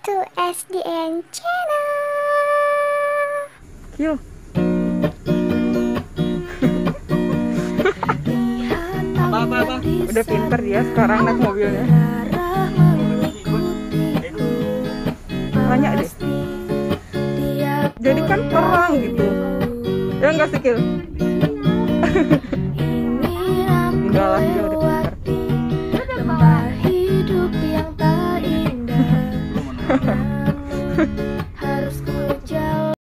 to SDN Channel. Kil. Apa? Udah pinter dia sekarang naik mobilnya. Tanya deh. Jadi kan perang gitu. Ya enggak sih, Kil?